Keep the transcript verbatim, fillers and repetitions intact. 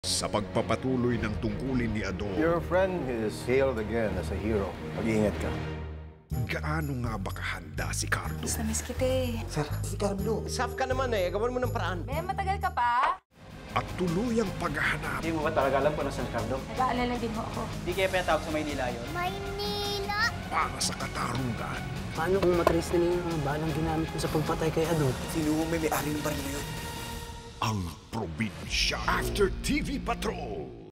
Sa pagpapatuloy ng tungkulin ni Ado, Your friend is hailed again as a hero. Mag-iingat ka. gaano nga ba kahanda si Cardo? Namiss kita eh. Sir, si Carlo. Saf ka naman eh. Gawan mo ng paraan. Ben, matagal ka pa? At tuluyang paghahanap Hindi mo ba talaga alam kung nasaan si Carlo? Nag-aalala din ho ako. Hindi kaya pinatawag sa Maynila yun? Maynila! para sa katarungan. Paano kung matrace na niya yung balang ginamit mo sa pagpatay kay Ado? Sino mo may may-ari ng baril na yun? Ang probinsya. After T V Patrol.